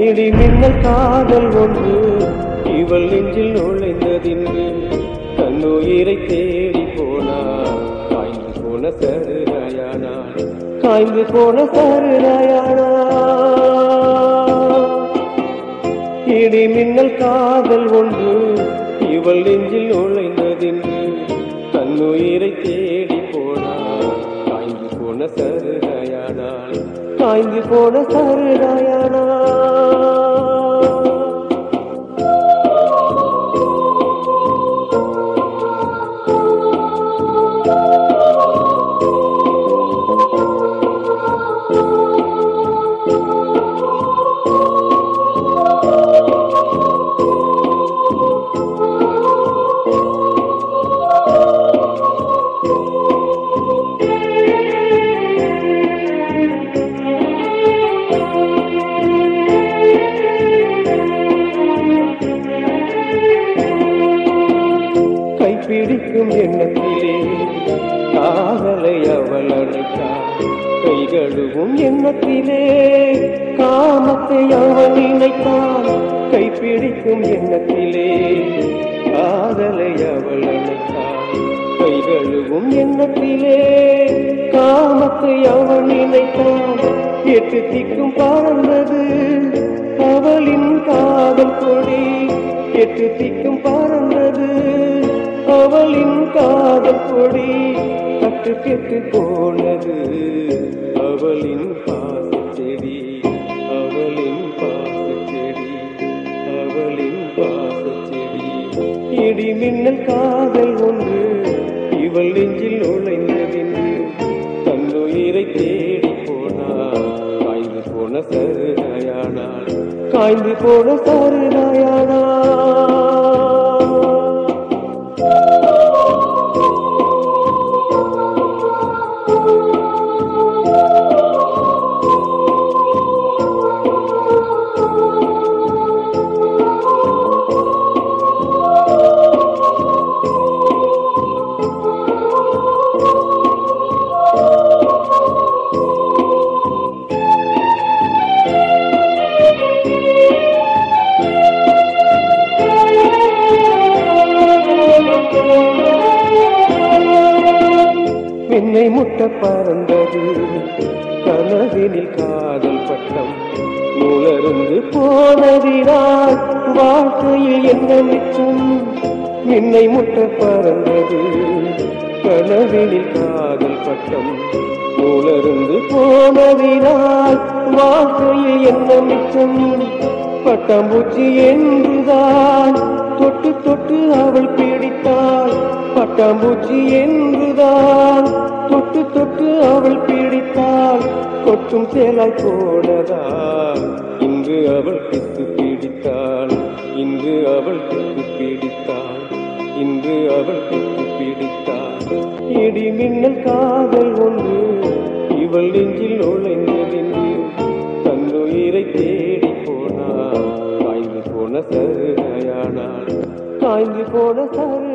இடி மின்னல் காதல் ஒன்று இவள் நெஞ்சில் நுழைந்ததின்று தன்னுயிரை தேடி போனார். காய்ந்து போன சருராயானாள், காய்ந்து போன சருராயானாள். இடி மின்னல் காதல் ஒன்று இவள் நெஞ்சில் நுழைந்ததின்று தன்னுயிரை தேடி போனார். காய்ந்து போன சருராயானாள், காய்ந்து போன சருராயானாள். கைப்பிடிக்கும் எண்ணத்திலே காதலை அவள் அழைத்தாள். கைகழுவும் எண்ணத்திலே காமத்தை அவள் நினைத்தாள். கைப்பிடிக்கும் எண்ணத்திலே காதலை அவள் அழைத்தாள். கைகழுவும் எண்ணத்திலே காமத்தை அவள் நினைத்தாள். எட்டு திக்கும் பறந்தது அவளின் காதல் கொடி. எட்டு திக்கும் பறந்தது அவளின் காதல் கொடி. கட்டு கெட்டு போனது அவளின் பாசச் செடி. அவளின் பாசச் செடி, அவளின் பாசச் செடி. இடி மின்னல் காதல் ஒன்று இவள் நெஞ்சில் நுழைந்ததின்று தன்னுயிரை தேடி போனாள். காய்ந்து போன சருராயானாள், காய்ந்து போன சருராயானாள். என்னை முட்ட பறந்தது கனவினில் காதல் பட்டம். நூலருந்து போனதினால் வாழ்க்கையில் என்ன மிச்சம். என்னை முட்ட பறந்தது கனவினில் காதல் பட்டம். நூலருந்து போனதினால் வாழ்க்கையில் என்ன மிச்சம். பட்டாம்பூச்சி என்றுதான் தொட்டு தொட்டு அவள் பிடித்தாள். பட்டாம்பூச்சி என்றுதான் தொட்டு தொட்டு அவள் பிடித்தாள். கொட்டும் சேலாய் போனதால் இன்று அவள் பித்து பிடித்தாள். இன்று அவள் பித்து பிடித்தாள். இன்று அவள் பித்து பிடித்தாள். இடி மின்னல் காதல் ஒன்று இவள் நெஞ்சில் நுழைந்ததின்று தன்னுயிரை தேடி போனாள். காய்ந்து போன சருராயானாள், காய்ந்து போன சரு